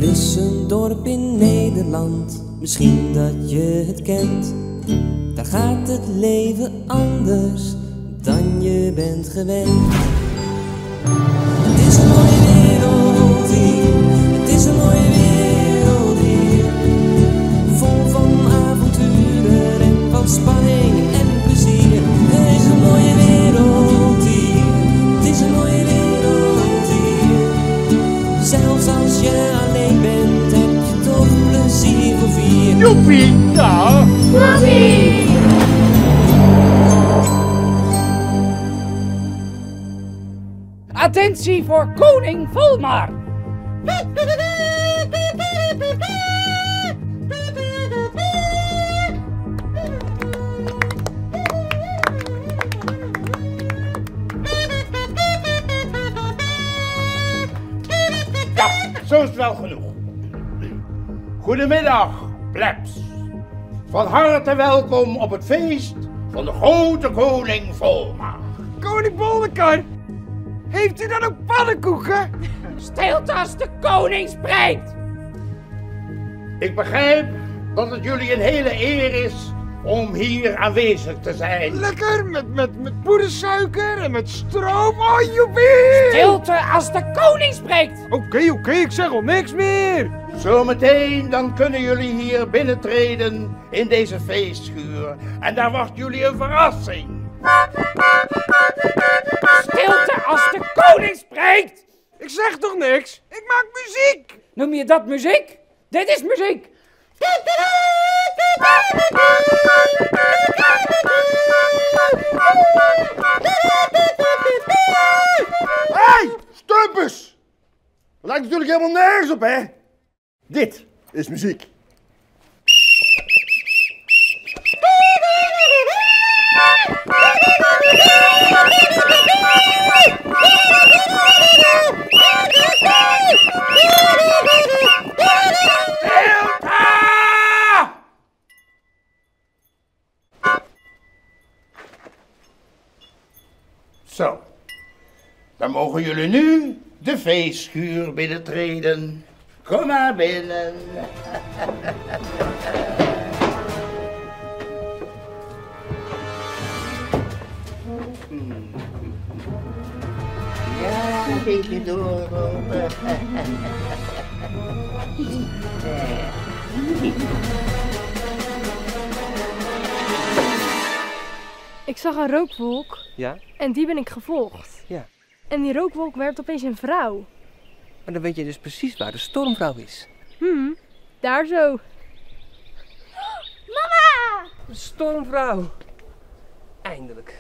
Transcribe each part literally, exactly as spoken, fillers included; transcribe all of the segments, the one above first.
is een dorp in Nederland, misschien dat je het kent. Daar gaat het leven anders dan je bent gewend. Het is een mooie wereld hier, het is een mooie wereld hier. Vol van avonturen en van spanning en plezier. Het is een mooie wereld hier, het is een mooie wereld hier. Zelfs als je alleen bent, heb je toch plezier voor vier. Joepie, ja! Joepie! Attentie voor koning Volmar! Ja, zo is het wel genoeg. Goedemiddag, plebs. Van harte welkom op het feest van de grote koning Volmar. Koning Bollekar! Heeft u dan ook pannenkoeken? Stilte als de koning spreekt! Ik begrijp dat het jullie een hele eer is om hier aanwezig te zijn. Lekker, met, met, met poedersuiker en met stroop. Oh, joepie! Stilte als de koning spreekt! Oké, okay, oké, okay, ik zeg al niks meer. Zometeen dan kunnen jullie hier binnentreden in deze feestschuur. En daar wacht jullie een verrassing. Stilte als de koning spreekt! Ik zeg toch niks? Ik maak muziek! Noem je dat muziek? Dit is muziek! Hey, stumpers! Dat lijkt natuurlijk helemaal nergens op, hè? Dit is muziek. Zo, dan mogen jullie nu de feestschuur binnentreden. Kom maar binnen. Ja, een beetje doorlopen. Ik zag een rookwolk. Ja? En die ben ik gevolgd. Ja. En die rookwolk werd opeens een vrouw. Maar dan weet je dus precies waar de stormvrouw is. Hmm, daar zo. Mama! De stormvrouw. Eindelijk.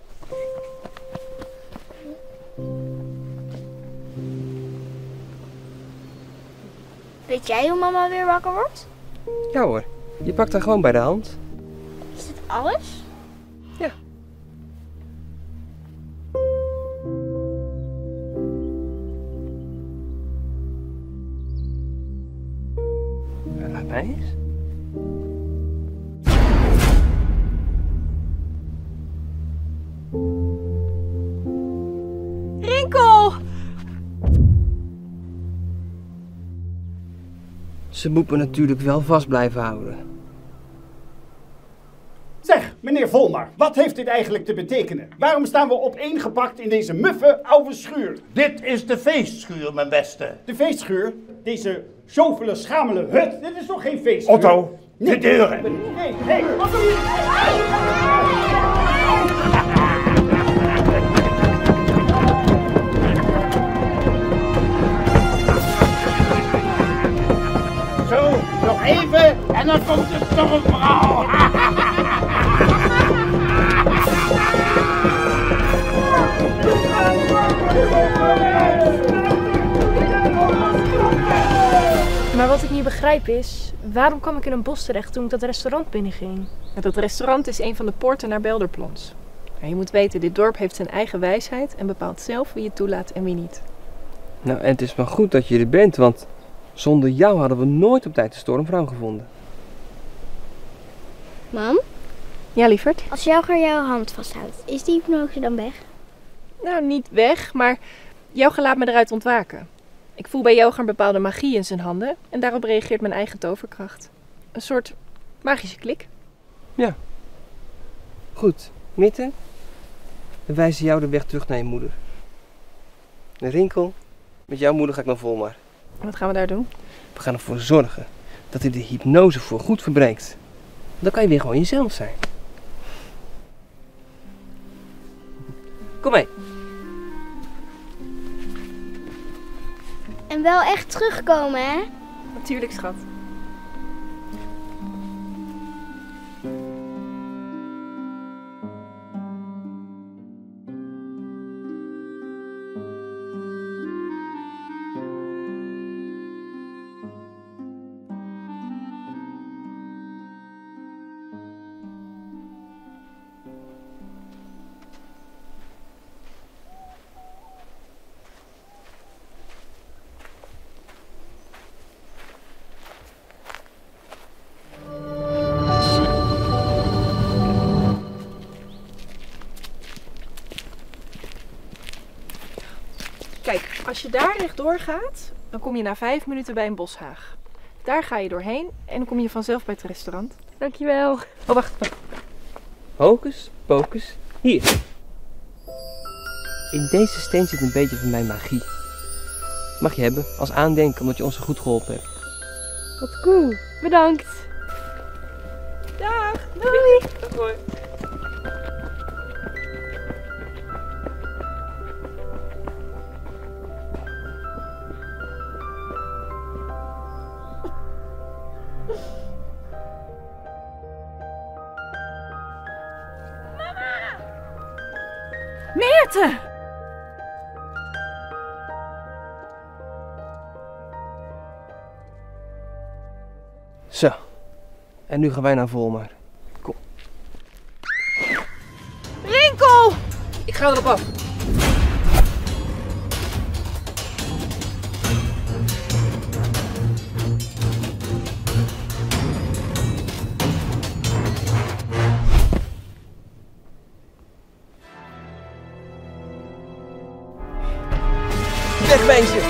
Weet jij hoe mama weer wakker wordt? Ja hoor, je pakt haar gewoon bij de hand. Is dit alles? Ja. Laat mij eens. Rinkel! Ze moet me natuurlijk wel vast blijven houden. Zeg, meneer Volmar, wat heeft dit eigenlijk te betekenen? Waarom staan we opeengepakt in deze muffe oude schuur? Dit is de feestschuur, mijn beste. De feestschuur? Deze sjovele, schamele hut? Dit is toch geen feestschuur? Otto, de deuren. Nee, nee, Otto! Zo, nog even en dan komt de stormvrouw. Maar wat ik niet begrijp is, waarom kwam ik in een bos terecht toen ik dat restaurant binnenging? Dat restaurant is een van de poorten naar Belderplons. Maar je moet weten, dit dorp heeft zijn eigen wijsheid en bepaalt zelf wie je toelaat en wie niet. Nou, en het is maar goed dat je er bent, want zonder jou hadden we nooit op tijd de stormvrouw gevonden. Mam, Ja, lieverd? als Jelger jouw hand vasthoudt, is die hypnose dan weg? Nou, niet weg, maar jouw laat me eruit ontwaken. Ik voel bij yoga een bepaalde magie in zijn handen en daarop reageert mijn eigen toverkracht. Een soort magische klik. Ja. Goed. Mitte, we wijzen jou de weg terug naar je moeder. De Rinkel, met jouw moeder ga ik naar Volmar. Wat gaan we daar doen? We gaan ervoor zorgen dat hij de hypnose voor goed verbreekt. Dan kan je weer gewoon jezelf zijn. Kom mee. En wel echt terugkomen, hè? Natuurlijk, schat. Kijk, als je daar rechtdoor gaat, dan kom je na vijf minuten bij een boshaag. Daar ga je doorheen en dan kom je vanzelf bij het restaurant. Dankjewel. Oh, wacht, wacht. Hocus pocus, hier. In deze steen zit een beetje van mijn magie. Mag je hebben als aandenken omdat je ons zo goed geholpen hebt. Wat cool. Bedankt. Dag. Doei. Dag hoor. Meerte! Zo. En nu gaan wij naar Volmar. Kom. Rinkel! Ik ga erop af. Wegwezen!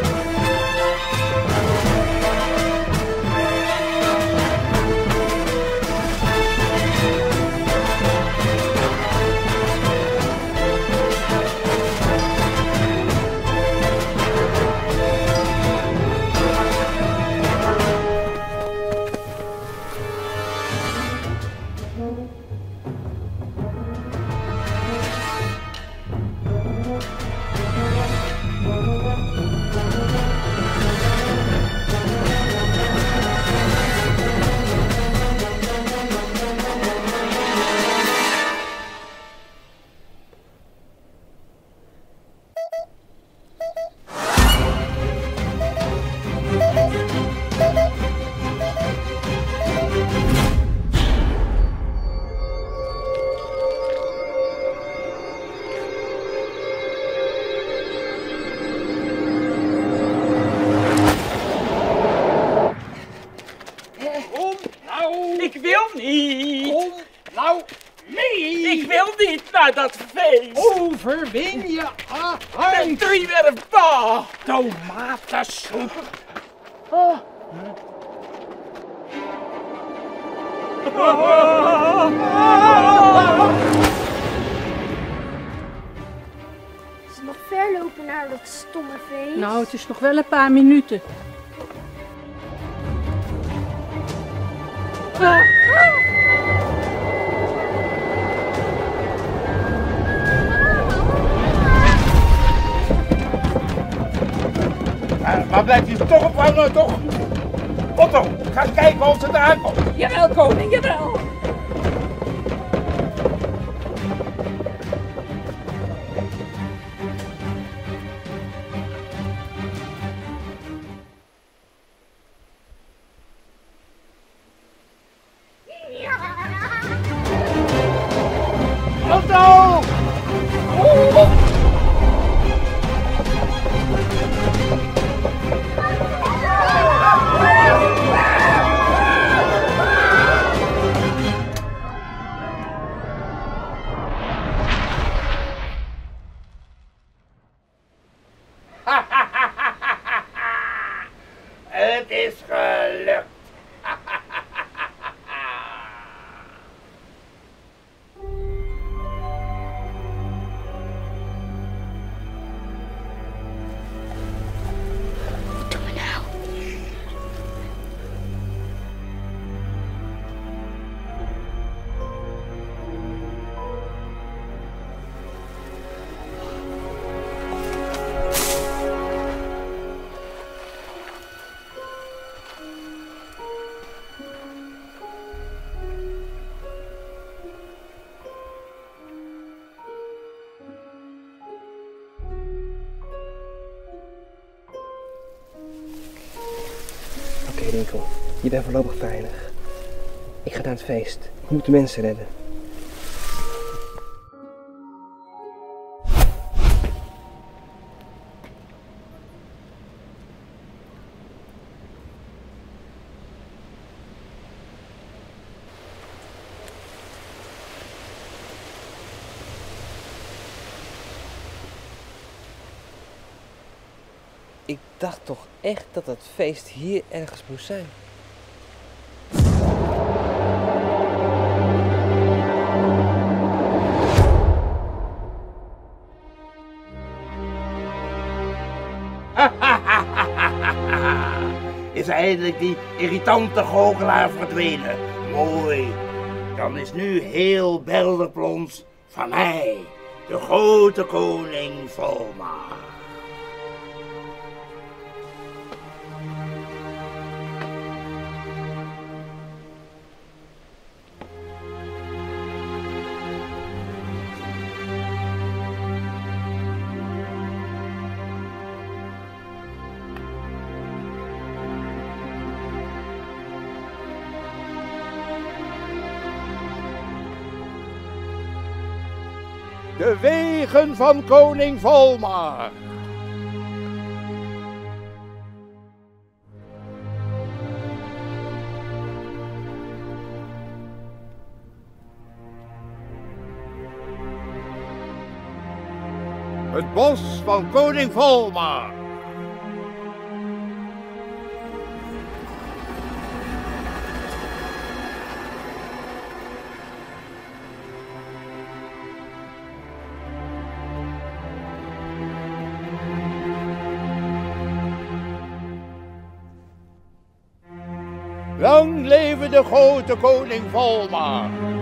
Ik wil niet. Kom nou mee. Ik wil niet naar dat feest. Overwin je Met angst. driewerf pa. Tomatensoep. Oh. Is het nog ver lopen naar dat stomme feest? Nou, het is nog wel een paar minuten. Maar, maar blijft hij toch op hangen, toch? Otto, ga kijken of ze eraan komt. Jawel, koning, jawel. Otto! Oh. Rinkel. Je bent voorlopig veilig. Ik ga naar het feest. Ik moet de mensen redden. Ik dacht toch echt dat het feest hier ergens moest zijn. Is eindelijk die irritante goochelaar verdwenen. Mooi. Dan is nu heel Belderplons van mij, de grote koning Volmar. De wegen van koning Volmar. Het bos van koning Volmar. Lang leven de grote koning Volmar.